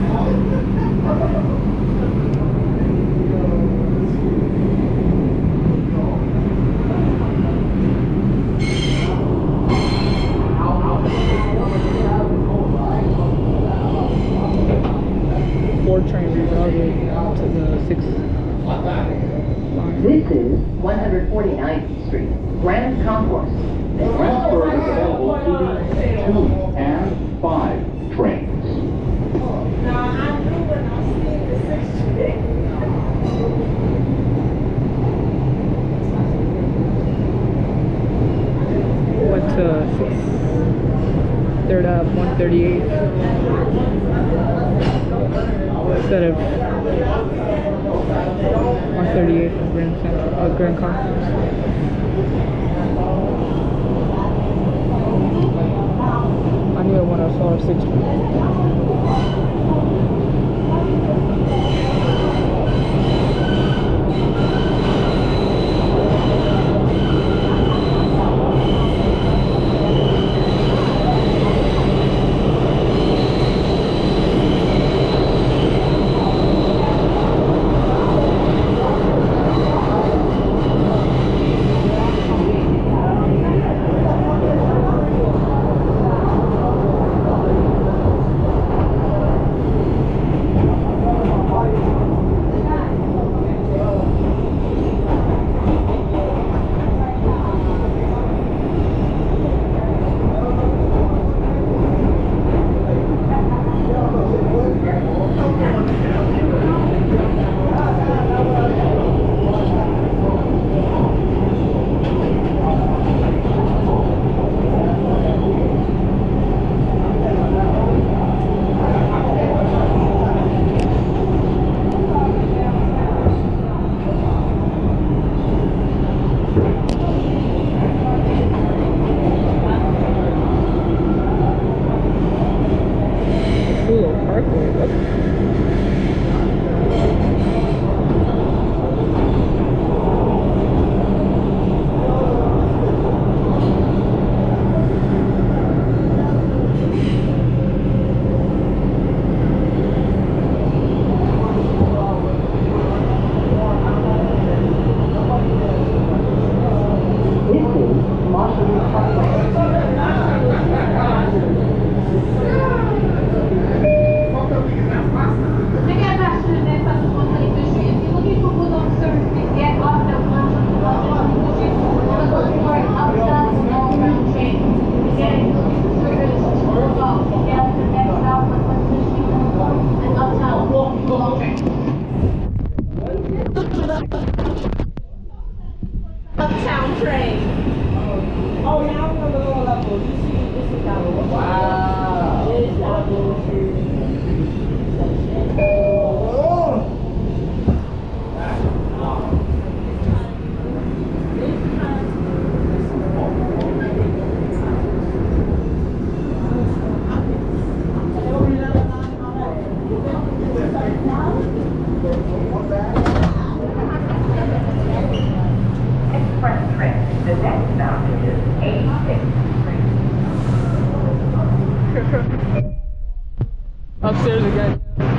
Train rerouted to the 6. This is 149th Street, Grand Concourse. Transfer is available to the 2 and 5 trains. Now, I knew when I seen the 6th Street. Went to 6. 3rd Ave, 138. Instead of 138 from Grand Central, Grand Concourse. I knew it when I saw 6th Street. Uptown train. Oh, yeah, I'm on the lower level. You see, this is down the wow. This is down the Express train. The next stop is 86th Street. Upstairs again.